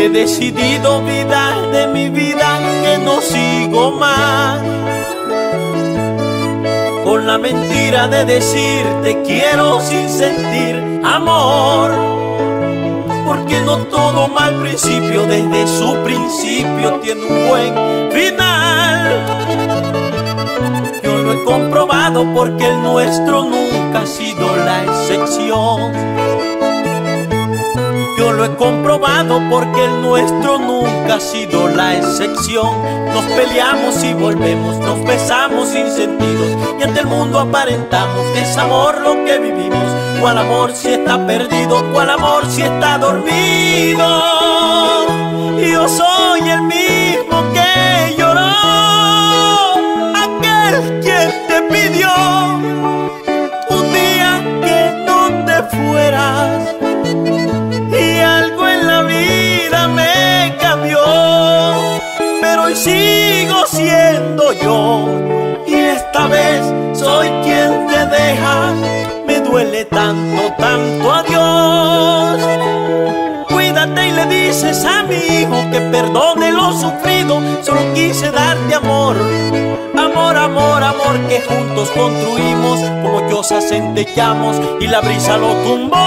He decidido, vida de mi vida, que no sigo más con la mentira de decir te quiero sin sentir amor. Porque no todo mal principio desde su principio tiene un buen final. Yo lo he comprobado porque el nuestro nunca ha sido la excepción. Yo lo he comprobado porque el nuestro nunca ha sido la excepción. Nos peleamos y volvemos, nos besamos sin sentidos y ante el mundo aparentamos que es amor lo que vivimos. ¿Cuál amor si está perdido? ¿Cuál amor si está dormido? Yo soy el mismo que lloró, aquel quien te pidió un día que no te fueras. Y algo en la vida me cambió, pero hoy sigo siendo yo. Y esta vez soy quien te deja. Me duele tanto, tanto adiós. Cuídate y le dices a mi hijo que perdone lo sufrido. Solo quise darte amor, amor, amor, amor, que juntos construimos como chozas centellamos y la brisa lo tumbó.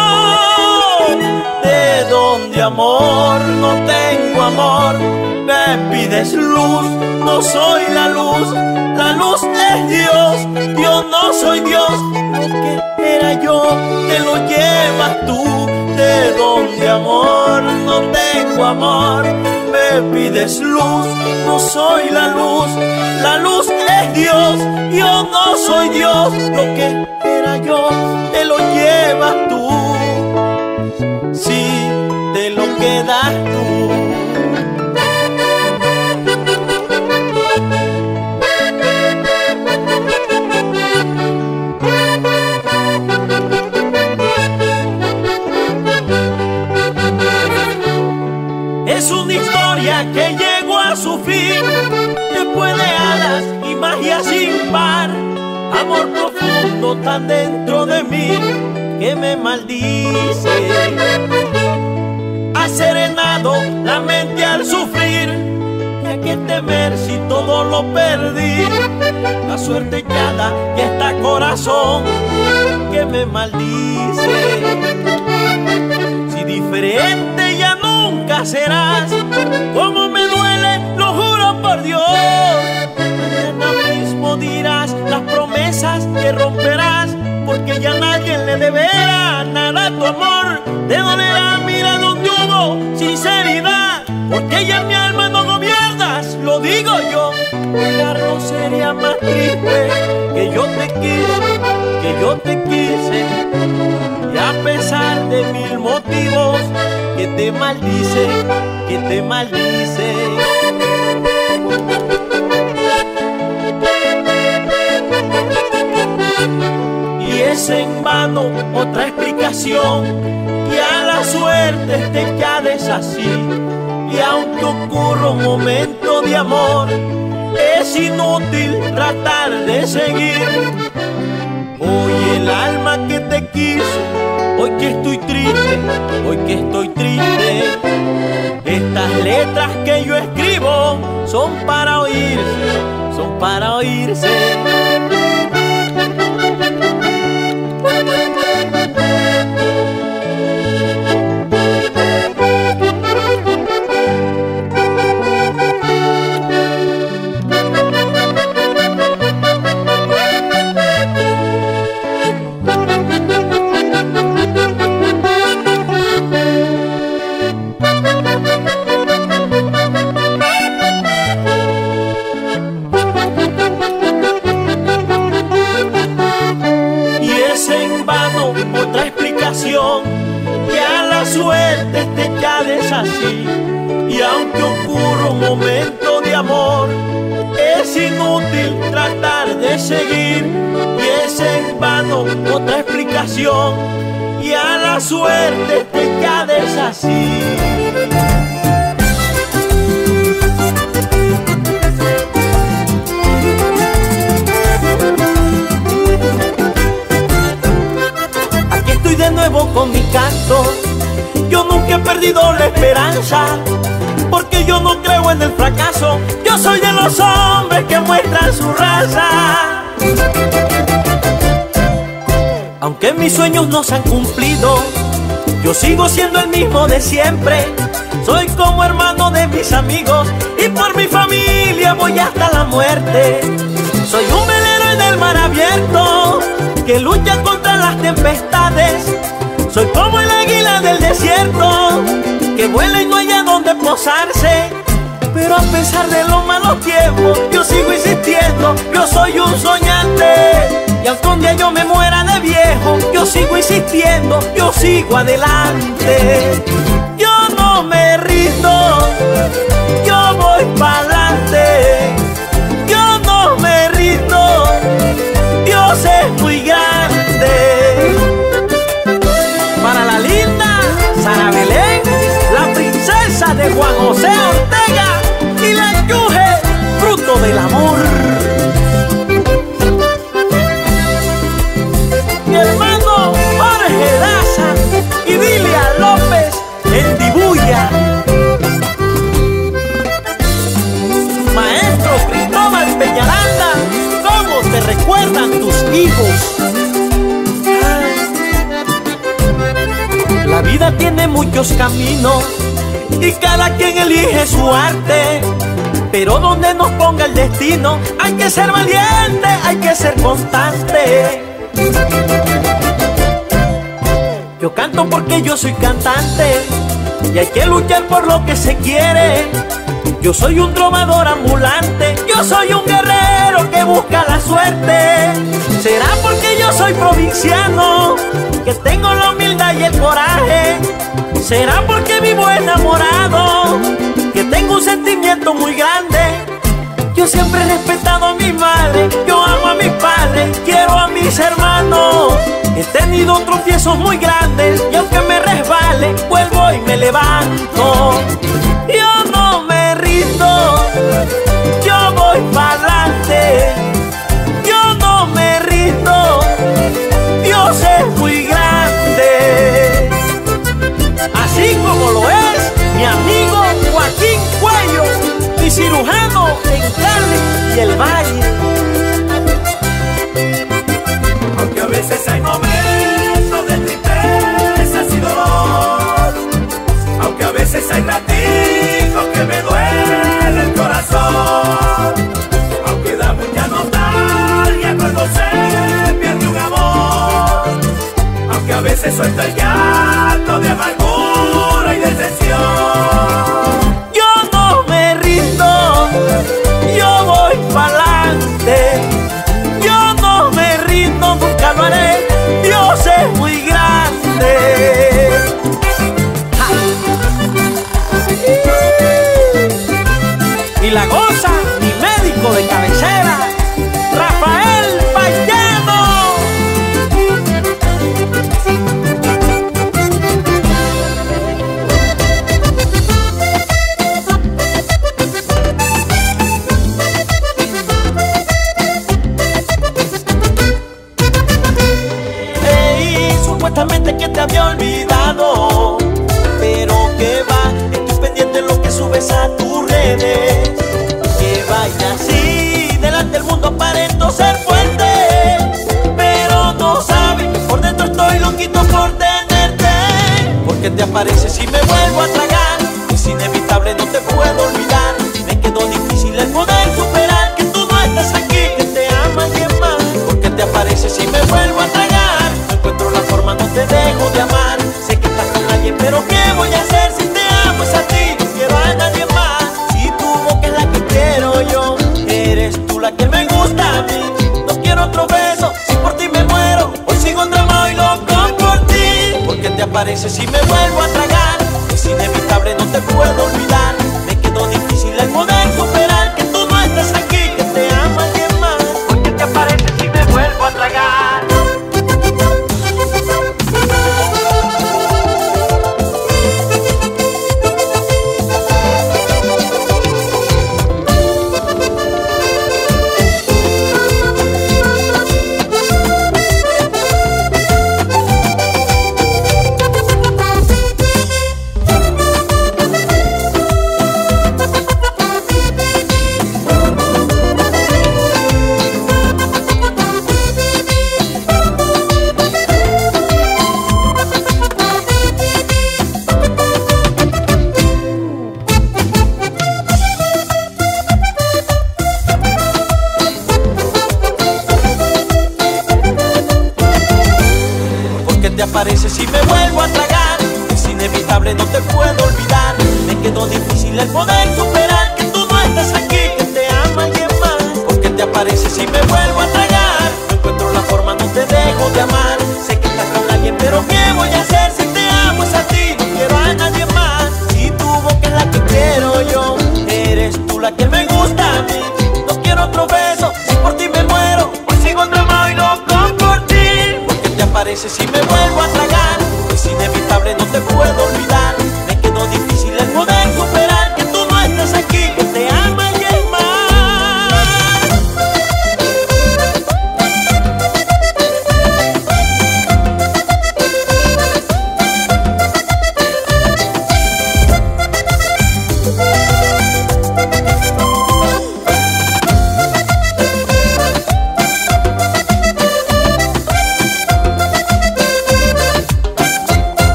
De donde amor no tengo amor, me pides luz, no soy la luz es Dios, Dios no soy Dios, lo que era yo te lo llevas tú. De donde amor no tengo amor, me pides luz, no soy la luz es Dios, yo no soy Dios, lo que era yo te lo llevas tú. Si te lo quedas tú. Es una historia que llegó a su fin, después de alas y magia sin par. Amor profundo tan dentro de mí que me maldice. Ha serenado la mente al sufrir, y a qué temer si todo lo perdí. La suerte echada y está corazón que me maldice. Si diferente ya nunca serás, como me duele, lo juro por Dios. Mañana mismo dirás las promesas que romperás, porque ya nadie le deberá nada a tu amor. Te dolerá, mira donde hubo sinceridad, porque ya en mi alma no gobiernas, lo digo yo. Negarlo sería más triste, que yo te quise, y a pesar de mil motivos que te maldice, que te maldice. Y es en vano otra explicación, que a la suerte te quedes así. Y aunque ocurra un momento de amor, es inútil tratar de seguir. Hoy el alma que te quiso, hoy que estoy triste, hoy que estoy triste. Estas letras que yo escribo son para oírse, son para oírse. Que a la suerte te quedes así. Y aunque ocurra un momento de amor, es inútil tratar de seguir. Y es en vano otra explicación, y a la suerte te quedes así. Con mi canto, yo nunca he perdido la esperanza, porque yo no creo en el fracaso. Yo soy de los hombres que muestran su raza. Aunque mis sueños no se han cumplido, yo sigo siendo el mismo de siempre. Soy como hermano de mis amigos y por mi familia voy hasta la muerte. Soy un velero en el mar abierto que lucha contra las tempestades. Soy como el águila del desierto que vuela y no haya donde posarse. Pero a pesar de los malos tiempos, yo sigo insistiendo, yo soy un soñante. Y aunque un día yo me muera de viejo, yo sigo insistiendo, yo sigo adelante. Yo no me rindo, yo voy pa'lante. Yo no me rindo, Dios es muy grande. Para la linda Sara Belén, la princesa de Juan José Ortega y la Yuje, fruto del amor. Mi hermano Jorge Daza y Dilia López en Dibuya. Maestro Cristóbal Peñaranda, ¿cómo te recuerdan tus hijos? La vida tiene muchos caminos y cada quien elige su arte, pero donde nos ponga el destino hay que ser valiente, hay que ser constante. Yo canto porque yo soy cantante y hay que luchar por lo que se quiere. Yo soy un trovador ambulante, yo soy un guerrero que busca la suerte. Será porque yo soy provinciano, que tengo la humildad y el coraje. Será porque vivo enamorado, que tengo un sentimiento muy grande. Yo siempre he respetado a mi madre, yo amo a mis padres, quiero a mis hermanos. He tenido tropiezos muy grandes y aunque me resbale, vuelvo y me levanto. Yo no me rindo, yo voy pa'lante. Yo no me rindo, Dios es muy grande. Así como lo es mi amigo Joaquín Cuello, mi cirujano en Cali y el Valle. Aunque a veces hay momentos de tristeza y dolor, aunque a veces hay ratitos que me duele el corazón, aunque da mucha nostalgia cuando se pierde un amor, aunque a veces suelta el llanto de amargura y decepción. Yo no me rindo, yo voy pa'lante. Yo no me rindo, nunca lo haré, Dios es muy grande. ¡Ja! Y la goza, mi médico de cabecera, Rafael Payano. Supuestamente que te había olvidado, pero que va, estoy pendiente de lo que subes a tus redes. Que vaya así, delante del mundo aparento ser fuerte, pero no sabes que por dentro estoy loquito por tenerte. Porque te apareces y me vuelvo a tragar, es inevitable, no te puedo olvidar. Me quedó difícil el poder superar que tú no estás aquí, que te ama alguien más. Porque te apareces y me vuelvo a tragar, no encuentro la forma, no te dejo de amar. Sé que estás con alguien, pero ¿qué voy a hacer si te amo es a ti? No quiero a nadie más. Si tu boca es la que quiero yo, eres tú la que me gusta a mí. No quiero otro beso, si por ti me muero, hoy sigo tramado y loco por ti. Porque te apareces y me vuelvo a tragar, es inevitable, no te puedo olvidar. Me quedó difícil el poder superar que tú no estás aquí, que te ama alguien más. Porque te apareces y me vuelvo a tragar. puedo olvidar. Me quedó difícil el poder superar que tú no estás aquí, que te ama alguien más. Porque te apareces y me vuelves